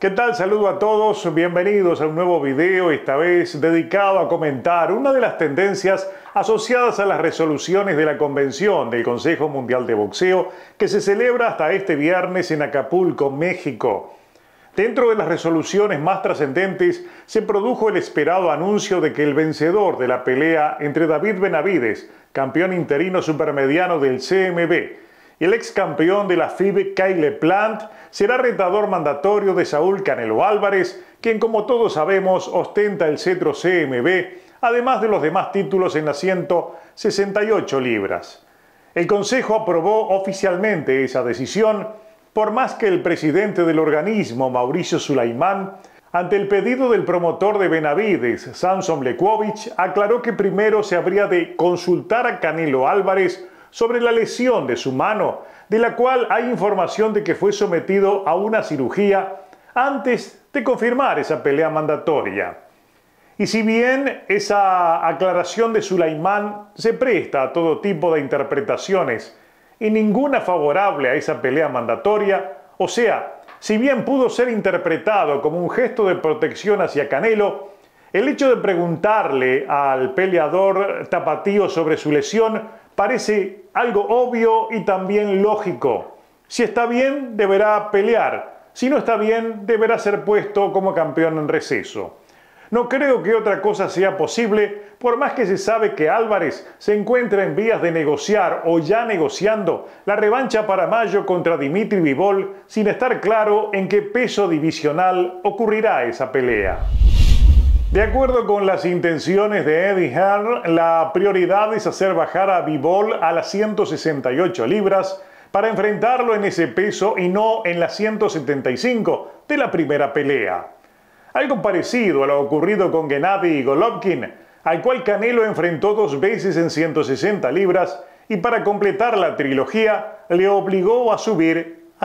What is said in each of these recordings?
¿Qué tal? Saludo a todos, bienvenidos a un nuevo video, esta vez dedicado a comentar una de las tendencias asociadas a las resoluciones de la Convención del Consejo Mundial de Boxeo que se celebra hasta este viernes en Acapulco, México. Dentro de las resoluciones más trascendentes se produjo el esperado anuncio de que el vencedor de la pelea entre David Benavides, campeón interino supermediano del CMB, y el ex campeón de la FIB, Caleb Plant, será retador mandatorio de Saúl Canelo Álvarez, quien, como todos sabemos, ostenta el cetro CMB, además de los demás títulos en las 168 libras. El Consejo aprobó oficialmente esa decisión, por más que el presidente del organismo, Mauricio Sulaimán, ante el pedido del promotor de Benavides, Samson Lekovic, aclaró que primero se habría de consultar a Canelo Álvarez sobre la lesión de su mano, de la cual hay información de que fue sometido a una cirugía antes de confirmar esa pelea mandatoria. Y si bien esa aclaración de Sulaimán se presta a todo tipo de interpretaciones y ninguna favorable a esa pelea mandatoria, o sea, si bien pudo ser interpretado como un gesto de protección hacia Canelo, el hecho de preguntarle al peleador tapatío sobre su lesión parece algo obvio y también lógico. Si está bien, deberá pelear. Si no está bien, deberá ser puesto como campeón en receso. No creo que otra cosa sea posible, por más que se sabe que Álvarez se encuentra en vías de negociar o ya negociando la revancha para mayo contra Dimitri Bivol, sin estar claro en qué peso divisional ocurrirá esa pelea. De acuerdo con las intenciones de Eddie Hearn, la prioridad es hacer bajar a Bivol a las 168 libras para enfrentarlo en ese peso y no en las 175 de la primera pelea. Algo parecido a lo ocurrido con Gennady Golovkin, al cual Canelo enfrentó 2 veces en 160 libras y para completar la trilogía le obligó a subir a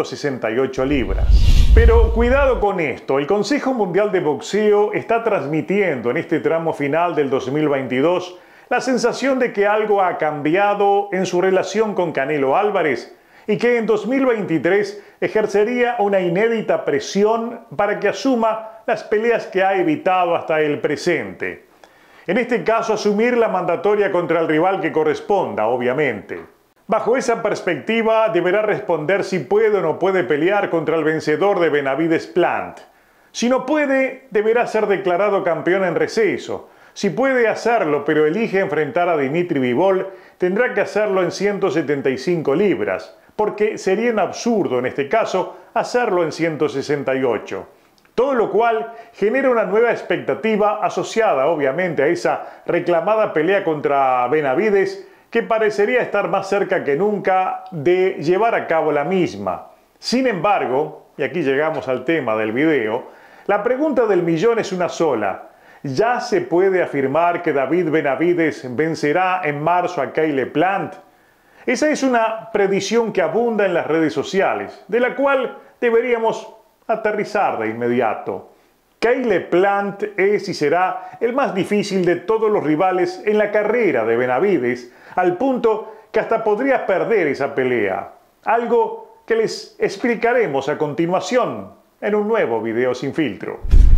168 libras. Pero cuidado con esto, el Consejo Mundial de Boxeo está transmitiendo en este tramo final del 2022 la sensación de que algo ha cambiado en su relación con Canelo Álvarez y que en 2023 ejercería una inédita presión para que asuma las peleas que ha evitado hasta el presente. En este caso, asumir la mandatoria contra el rival que corresponda, obviamente. Bajo esa perspectiva, deberá responder si puede o no puede pelear contra el vencedor de Benavides Plant. Si no puede, deberá ser declarado campeón en receso. Si puede hacerlo, pero elige enfrentar a Dimitri Bivol, tendrá que hacerlo en 175 libras, porque sería un absurdo en este caso hacerlo en 168. Todo lo cual genera una nueva expectativa asociada, obviamente, a esa reclamada pelea contra Benavides, que parecería estar más cerca que nunca de llevar a cabo la misma. Sin embargo, y aquí llegamos al tema del video, la pregunta del millón es una sola. ¿Ya se puede afirmar que David Benavides vencerá en marzo a Caleb Plant? Esa es una predicción que abunda en las redes sociales, de la cual deberíamos aterrizar de inmediato. Caleb Plant es y será el más difícil de todos los rivales en la carrera de Benavides, al punto que hasta podría perder esa pelea. Algo que les explicaremos a continuación en un nuevo video sin filtro.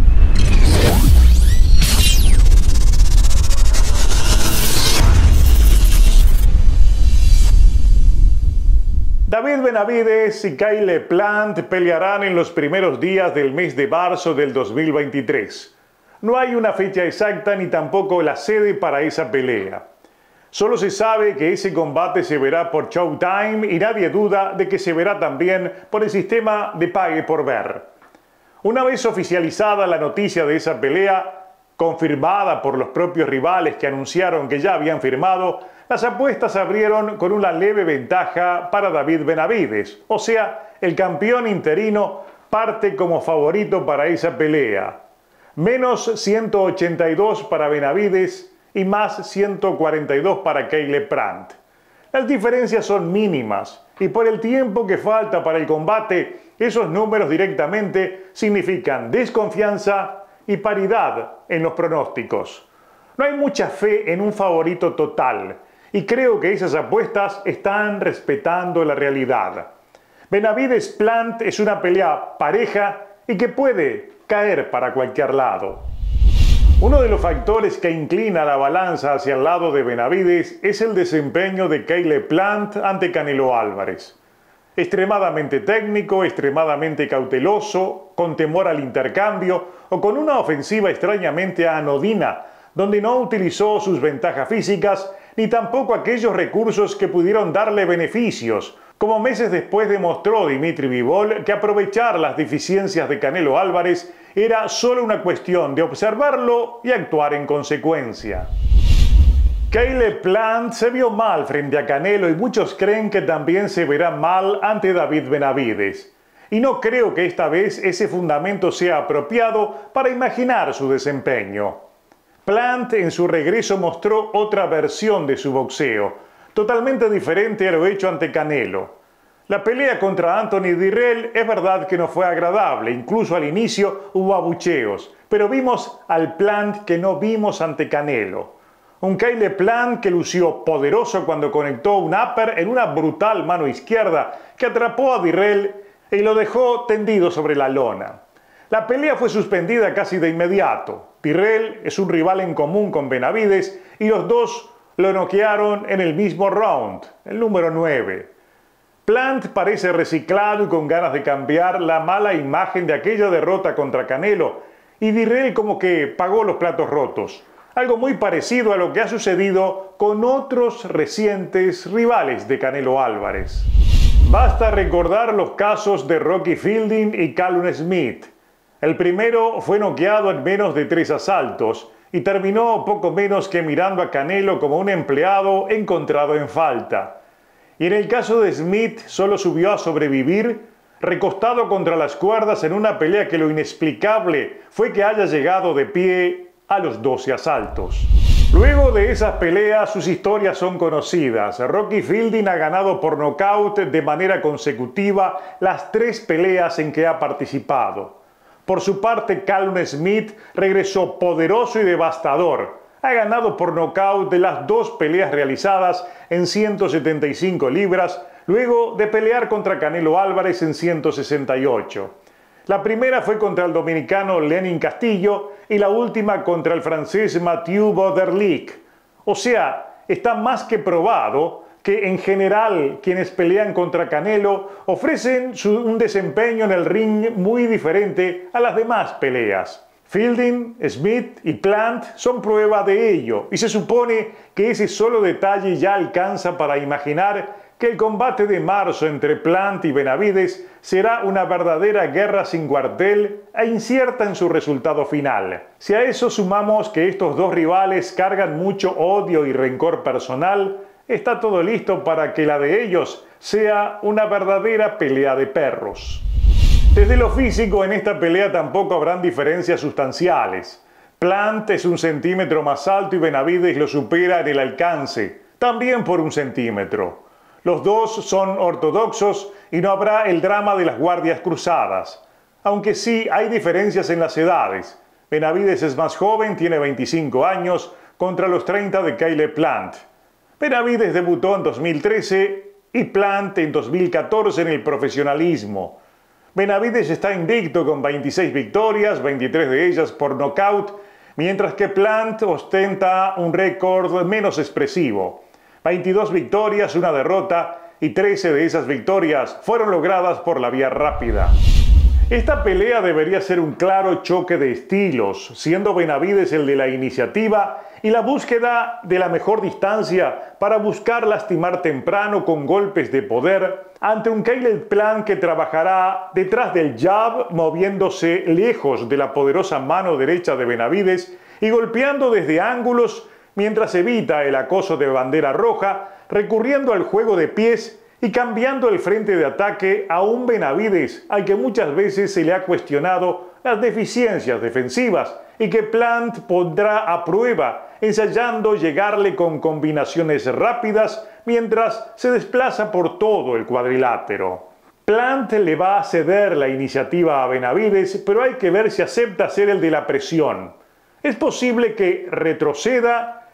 David Benavides y Caleb Plant pelearán en los primeros días del mes de marzo del 2023. No hay una fecha exacta ni tampoco la sede para esa pelea. Solo se sabe que ese combate se verá por Showtime y nadie duda de que se verá también por el sistema de pague por ver. Una vez oficializada la noticia de esa pelea, confirmada por los propios rivales que anunciaron que ya habían firmado, las apuestas se abrieron con una leve ventaja para David Benavides, o sea, el campeón interino parte como favorito para esa pelea. Menos 182 para Benavides y más 142 para Caleb Plant. Las diferencias son mínimas y por el tiempo que falta para el combate, esos números directamente significan desconfianza y paridad en los pronósticos. No hay mucha fe en un favorito total y creo que esas apuestas están respetando la realidad. Benavides Plant es una pelea pareja y que puede caer para cualquier lado. Uno de los factores que inclina la balanza hacia el lado de Benavidez es el desempeño de Caleb Plant ante Canelo Álvarez. Extremadamente técnico, extremadamente cauteloso, con temor al intercambio o con una ofensiva extrañamente anodina, donde no utilizó sus ventajas físicas ni tampoco aquellos recursos que pudieron darle beneficios, como meses después demostró Dimitri Bivol que aprovechar las deficiencias de Canelo Álvarez era solo una cuestión de observarlo y actuar en consecuencia. Caleb Plant se vio mal frente a Canelo y muchos creen que también se verá mal ante David Benavidez. Y no creo que esta vez ese fundamento sea apropiado para imaginar su desempeño. Plant en su regreso mostró otra versión de su boxeo, totalmente diferente a lo hecho ante Canelo. La pelea contra Anthony Dirrell es verdad que no fue agradable, incluso al inicio hubo abucheos, pero vimos al Plant que no vimos ante Canelo. Un Caleb Plant que lució poderoso cuando conectó un upper en una brutal mano izquierda que atrapó a Dirrell y lo dejó tendido sobre la lona. La pelea fue suspendida casi de inmediato. Dirrell es un rival en común con Benavidez y los dos lo noquearon en el mismo round, el número 9. Plant parece reciclado y con ganas de cambiar la mala imagen de aquella derrota contra Canelo, y Dirrell como que pagó los platos rotos. Algo muy parecido a lo que ha sucedido con otros recientes rivales de Canelo Álvarez. Basta recordar los casos de Rocky Fielding y Callum Smith. El primero fue noqueado en menos de 3 asaltos y terminó poco menos que mirando a Canelo como un empleado encontrado en falta. Y en el caso de Smith solo subió a sobrevivir recostado contra las cuerdas en una pelea que lo inexplicable fue que haya llegado de pie a los 12 asaltos. Luego de esas peleas sus historias son conocidas. Rocky Fielding ha ganado por nocaut de manera consecutiva las 3 peleas en que ha participado. Por su parte, Callum Smith regresó poderoso y devastador. Ha ganado por nocaut de las 2 peleas realizadas en 175 libras, luego de pelear contra Canelo Álvarez en 168. La primera fue contra el dominicano Lenin Castillo y la última contra el francés Mathieu Bauderlique. O sea, está más que probado que en general quienes pelean contra Canelo ofrecen un desempeño en el ring muy diferente a las demás peleas. Fielding, Smith y Plant son prueba de ello y se supone que ese solo detalle ya alcanza para imaginar que el combate de marzo entre Plant y Benavidez será una verdadera guerra sin cuartel e incierta en su resultado final. Si a eso sumamos que estos dos rivales cargan mucho odio y rencor personal, está todo listo para que la de ellos sea una verdadera pelea de perros. Desde lo físico, en esta pelea tampoco habrán diferencias sustanciales. Plant es 1 centímetro más alto y Benavidez lo supera en el alcance, también por 1 centímetro. Los dos son ortodoxos y no habrá el drama de las guardias cruzadas. Aunque sí hay diferencias en las edades. Benavidez es más joven, tiene 25 años, contra los 30 de Caleb Plant. Benavidez debutó en 2013 y Plant en 2014 en el profesionalismo. Benavidez está invicto con 26 victorias, 23 de ellas por nocaut, mientras que Plant ostenta un récord menos expresivo. 22 victorias, 1 derrota y 13 de esas victorias fueron logradas por la vía rápida. Esta pelea debería ser un claro choque de estilos, siendo Benavidez el de la iniciativa y la búsqueda de la mejor distancia para buscar lastimar temprano con golpes de poder ante un Caleb Plant que trabajará detrás del jab, moviéndose lejos de la poderosa mano derecha de Benavidez y golpeando desde ángulos mientras evita el acoso de bandera roja, recurriendo al juego de pies y cambiando el frente de ataque a un Benavidez al que muchas veces se le ha cuestionado las deficiencias defensivas y que Plant pondrá a prueba ensayando llegarle con combinaciones rápidas mientras se desplaza por todo el cuadrilátero. Plant le va a ceder la iniciativa a Benavidez, pero hay que ver si acepta ser el de la presión. Es posible que retroceda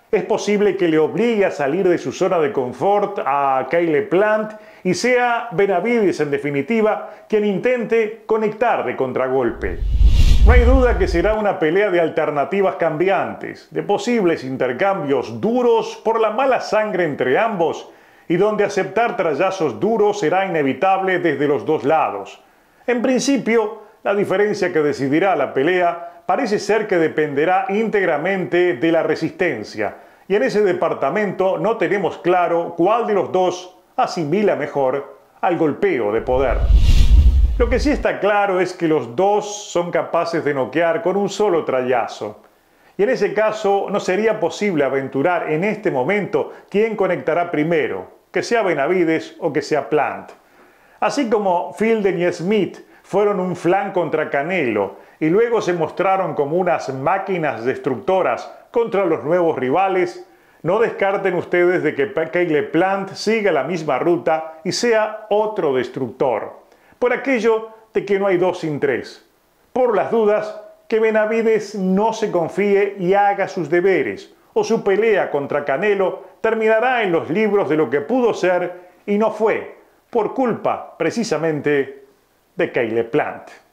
Es posible que le obligue a salir de su zona de confort a Caleb Plant y sea Benavidez, en definitiva, quien intente conectar de contragolpe. No hay duda que será una pelea de alternativas cambiantes, de posibles intercambios duros por la mala sangre entre ambos y donde aceptar trallazos duros será inevitable desde los dos lados. En principio, la diferencia que decidirá la pelea parece ser que dependerá íntegramente de la resistencia, y en ese departamento no tenemos claro cuál de los dos asimila mejor al golpeo de poder. Lo que sí está claro es que los dos son capaces de noquear con un solo trayazo. Y en ese caso no sería posible aventurar en este momento quién conectará primero, que sea Benavidez o que sea Plant. Así como Fielden y Smith fueron un flan contra Canelo y luego se mostraron como unas máquinas destructoras contra los nuevos rivales, no descarten ustedes de que Caleb Plant siga la misma ruta y sea otro destructor. Por aquello de que no hay dos sin tres. Por las dudas, que Benavidez no se confíe y haga sus deberes, o su pelea contra Canelo terminará en los libros de lo que pudo ser y no fue, por culpa, precisamente, de Caleb Plant.